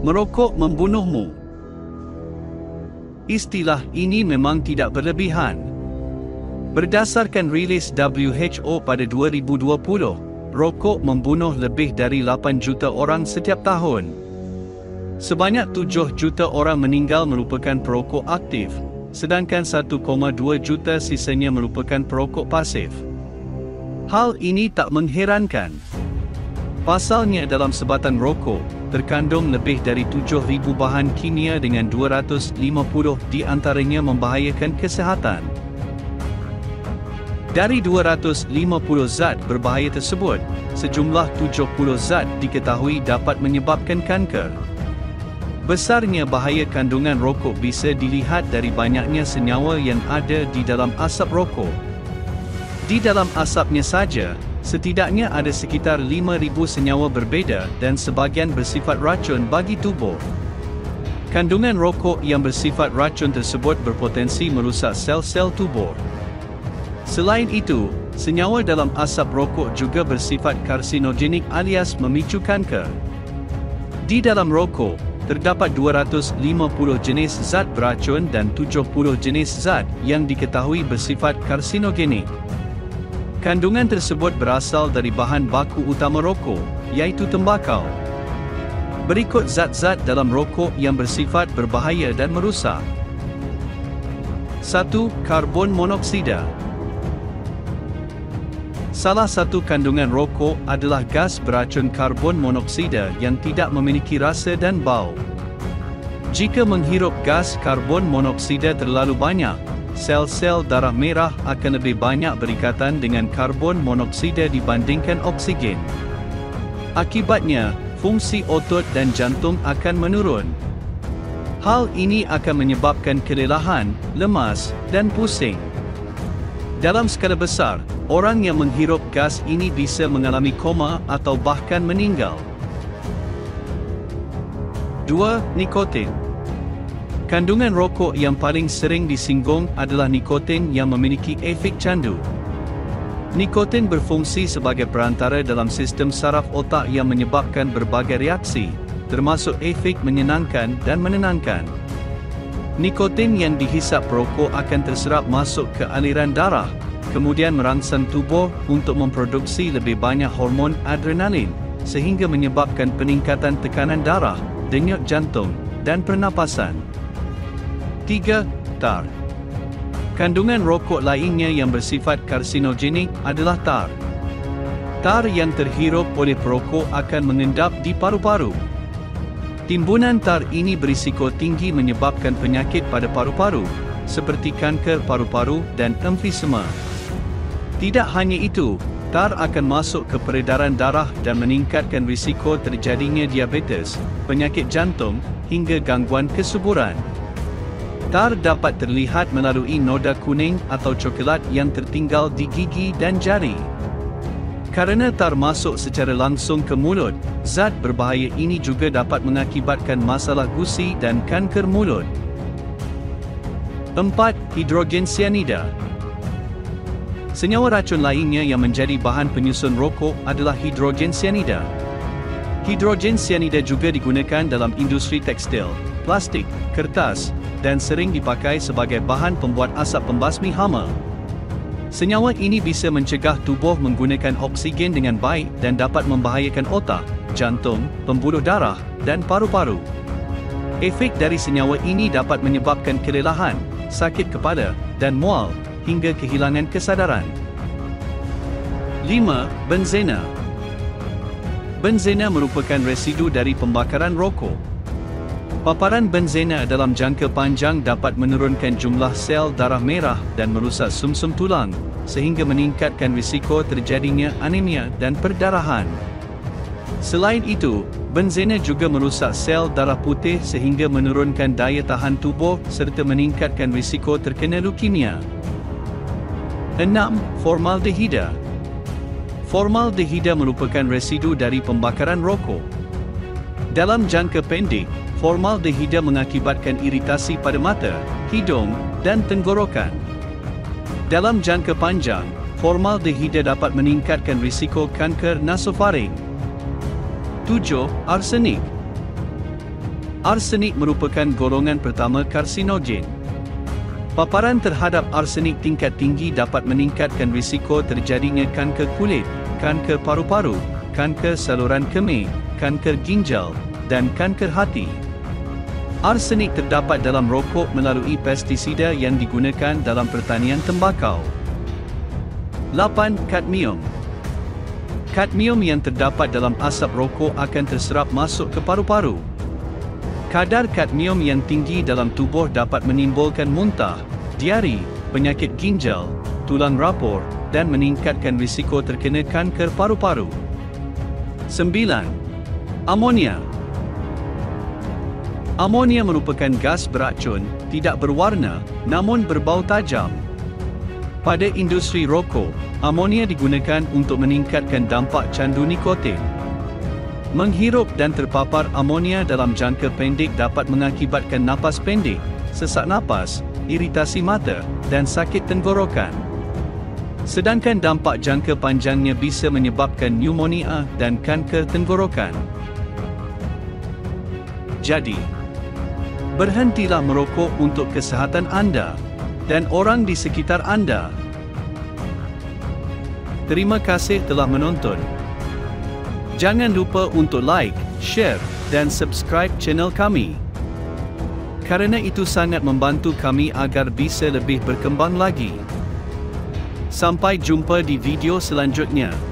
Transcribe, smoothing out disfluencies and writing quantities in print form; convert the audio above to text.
Merokok membunuhmu. Istilah ini memang tidak berlebihan. Berdasarkan rilis WHO pada 2020, rokok membunuh lebih dari 8 juta orang setiap tahun. Sebanyak 7 juta orang meninggal merupakan perokok aktif, sedangkan 1,2 juta sisanya merupakan perokok pasif. Hal ini tak mengherankan. Pasalnya dalam sebatan rokok, terkandung lebih dari 7,000 bahan kimia dengan 250 di antaranya membahayakan kesihatan. Dari 250 zat berbahaya tersebut, sejumlah 70 zat diketahui dapat menyebabkan kanker. Besarnya bahaya kandungan rokok bisa dilihat dari banyaknya senyawa yang ada di dalam asap rokok. Di dalam asapnya saja, setidaknya ada sekitar 5,000 senyawa berbeza dan sebahagian bersifat racun bagi tubuh. Kandungan rokok yang bersifat racun tersebut berpotensi merusak sel-sel tubuh. Selain itu, senyawa dalam asap rokok juga bersifat karsinogenik alias memicu kanker. Di dalam rokok, terdapat 250 jenis zat beracun dan 70 jenis zat yang diketahui bersifat karsinogenik. Kandungan tersebut berasal dari bahan baku utama rokok, iaitu tembakau. Berikut zat-zat dalam rokok yang bersifat berbahaya dan merusak. 1. Karbon monoksida. Salah satu kandungan rokok adalah gas beracun karbon monoksida yang tidak memiliki rasa dan bau. Jika menghirup gas karbon monoksida terlalu banyak, sel-sel darah merah akan lebih banyak berikatan dengan karbon monoksida dibandingkan oksigen. Akibatnya, fungsi otot dan jantung akan menurun. Hal ini akan menyebabkan kelelahan, lemas, dan pusing. Dalam skala besar, orang yang menghirup gas ini bisa mengalami koma atau bahkan meninggal. 2. Nikotin. Kandungan rokok yang paling sering disinggung adalah nikotin yang memiliki efek candu. Nikotin berfungsi sebagai perantara dalam sistem saraf otak yang menyebabkan berbagai reaksi, termasuk efek menyenangkan dan menenangkan. Nikotin yang dihisap perokok akan terserap masuk ke aliran darah, kemudian merangsang tubuh untuk memproduksi lebih banyak hormon adrenalin, sehingga menyebabkan peningkatan tekanan darah, denyut jantung, dan pernapasan. 3. Tar. Kandungan rokok lainnya yang bersifat karsinogenik adalah tar. Tar yang terhirup oleh perokok akan mengendap di paru-paru. Timbunan tar ini berisiko tinggi menyebabkan penyakit pada paru-paru, seperti kanker paru-paru dan emfisema. Tidak hanya itu, tar akan masuk ke peredaran darah dan meningkatkan risiko terjadinya diabetes, penyakit jantung, hingga gangguan kesuburan. Tar dapat terlihat melalui noda kuning atau coklat yang tertinggal di gigi dan jari. Karena tar masuk secara langsung ke mulut, zat berbahaya ini juga dapat mengakibatkan masalah gusi dan kanker mulut. 4. Hidrogen cyanida. Senyawa racun lainnya yang menjadi bahan penyusun rokok adalah hidrogen cyanida. Hidrogen cyanida juga digunakan dalam industri tekstil, plastik, kertas, dan sering dipakai sebagai bahan pembuat asap pembasmi hama. Senyawa ini bisa mencegah tubuh menggunakan oksigen dengan baik dan dapat membahayakan otak, jantung, pembuluh darah, dan paru-paru. Efek dari senyawa ini dapat menyebabkan kelelahan, sakit kepala, dan mual, hingga kehilangan kesadaran. 5. Benzena. Benzena merupakan residu dari pembakaran rokok. Paparan benzena dalam jangka panjang dapat menurunkan jumlah sel darah merah dan merusak sumsum tulang, sehingga meningkatkan risiko terjadinya anemia dan perdarahan. Selain itu, benzena juga merusak sel darah putih sehingga menurunkan daya tahan tubuh serta meningkatkan risiko terkena leukemia. 6. Formaldehida. Formaldehida merupakan residu dari pembakaran rokok. Dalam jangka pendek, formaldehida mengakibatkan iritasi pada mata, hidung, dan tenggorokan. Dalam jangka panjang, formaldehida dapat meningkatkan risiko kanker nasofaring. 7. Arsenik. Arsenik merupakan golongan pertama karsinogen. Paparan terhadap arsenik tingkat tinggi dapat meningkatkan risiko terjadinya kanker kulit, kanker paru-paru, kanker saluran kemih, kanker ginjal, dan kanker hati. Arsenik terdapat dalam rokok melalui pestisida yang digunakan dalam pertanian tembakau. 8. Kadmium. Kadmium yang terdapat dalam asap rokok akan terserap masuk ke paru-paru. Kadar kadmium yang tinggi dalam tubuh dapat menimbulkan muntah, diari, penyakit ginjal, tulang rapor, dan meningkatkan risiko terkena kanker paru-paru. 9. Amonia. Amonia merupakan gas beracun, tidak berwarna, namun berbau tajam. Pada industri rokok, amonia digunakan untuk meningkatkan dampak candu nikotin. Menghirup dan terpapar amonia dalam jangka pendek dapat mengakibatkan napas pendek, sesak napas, iritasi mata, dan sakit tenggorokan. Sedangkan dampak jangka panjangnya bisa menyebabkan pneumonia dan kanker tenggorokan. Jadi, berhentilah merokok untuk kesihatan anda dan orang di sekitar anda. Terima kasih telah menonton. Jangan lupa untuk like, share, dan subscribe channel kami. Karena itu sangat membantu kami agar bisa lebih berkembang lagi. Sampai jumpa di video selanjutnya.